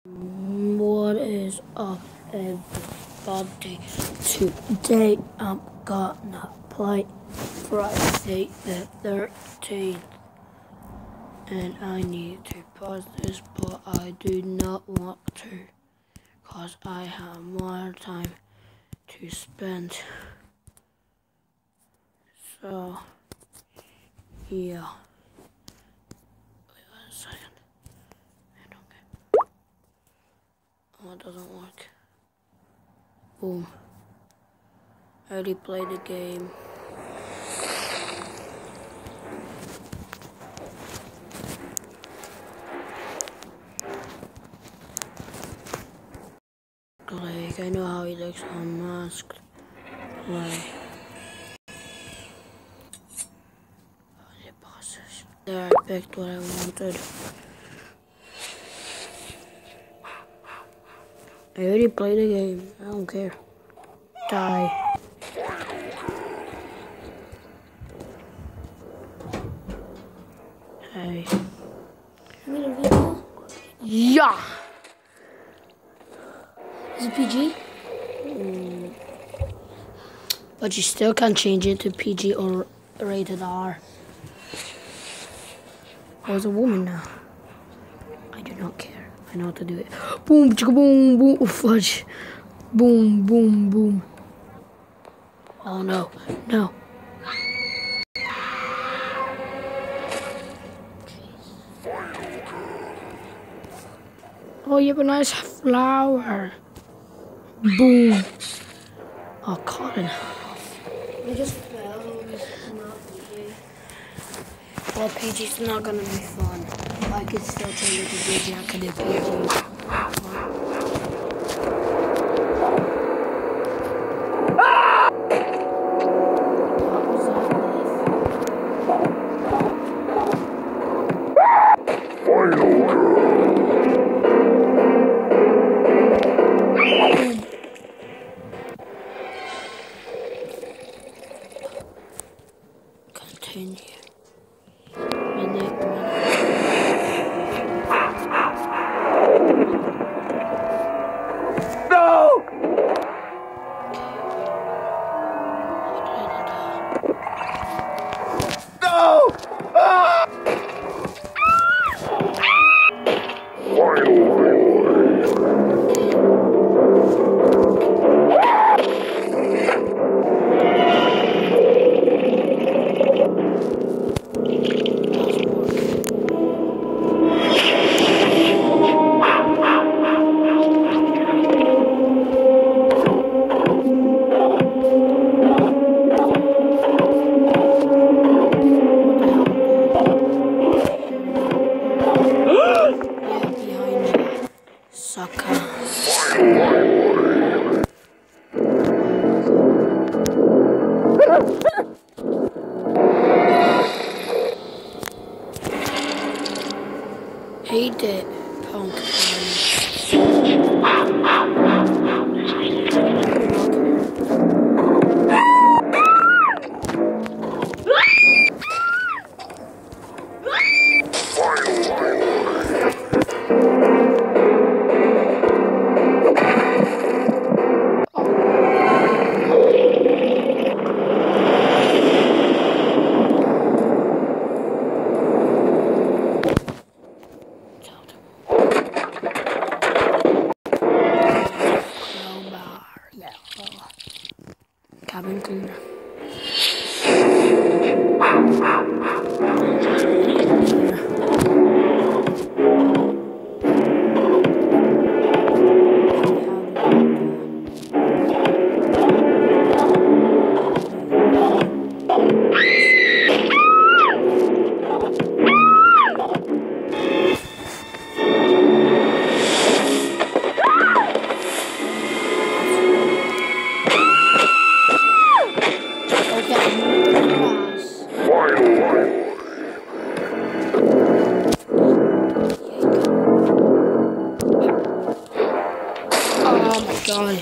What is up, everybody? Today I'm gonna play Friday the 13th, and I need to pause this, but I do not want to, cause I have more time to spend. So, yeah. Wait a second. Oh, it doesn't work. Boom. I already played the game. Like, I know how he looks unmasked. Like, there, I picked what I wanted. I already played the game. I don't care. Die. Hey. You made a video? Yeah! Is it PG? But you still can't change it to PG or rated R. I was a woman now. I do not care. I know how to do it. Boom, chicka, boom, boom, fudge. Boom, boom, boom. Oh no, no. Oh, you have a nice flower. Boom. Oh, cotton. We just fell. It's not PG. Well, PG's not gonna be fun. I could still change it to PG. I could do PG. Continue. No! No! Ah! Hate it, punk. Cabin cleaner. Oh my god.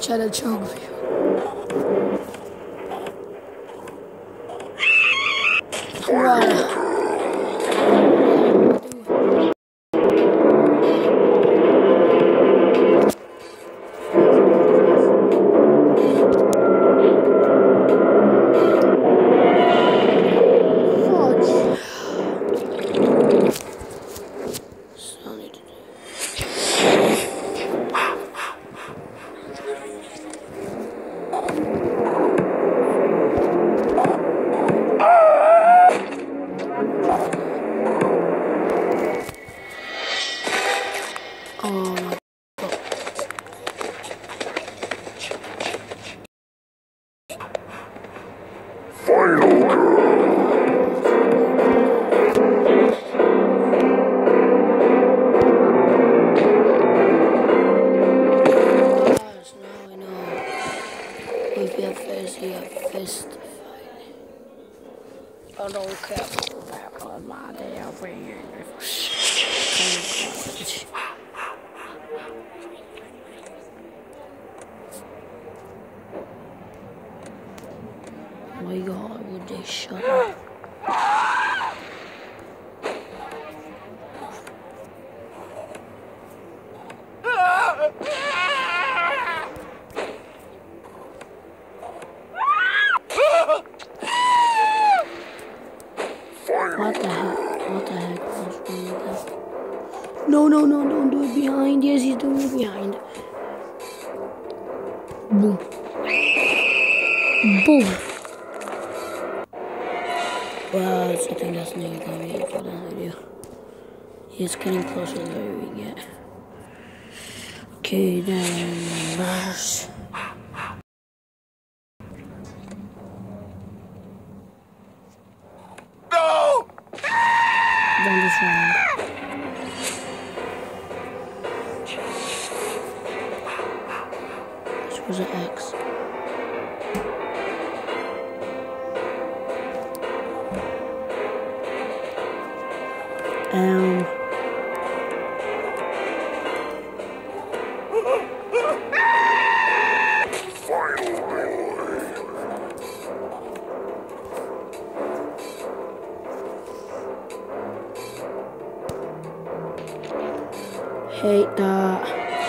try to choke me. What? I don't care about my day over here. Oh my God, would they shut up? What the heck? What the heck was wrong with that? No, no, no, don't do it behind. Yes, he's doing it behind. Boom. Boom. Well, I think that's not gonna be it for this video. It's getting closer the way we get. Okay, then Mars. No! Done this wrong. This was an X. Hate that.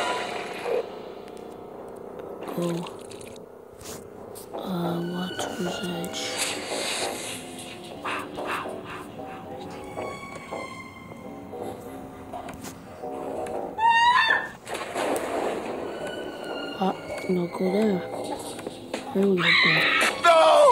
Cool. What was it? No, go there. Where will you go? No!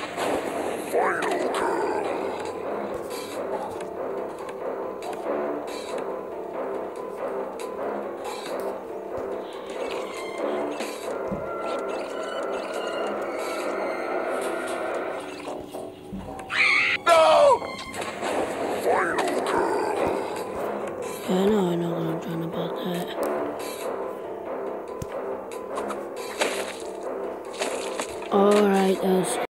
Yeah, I know what I'm trying about that. Alright,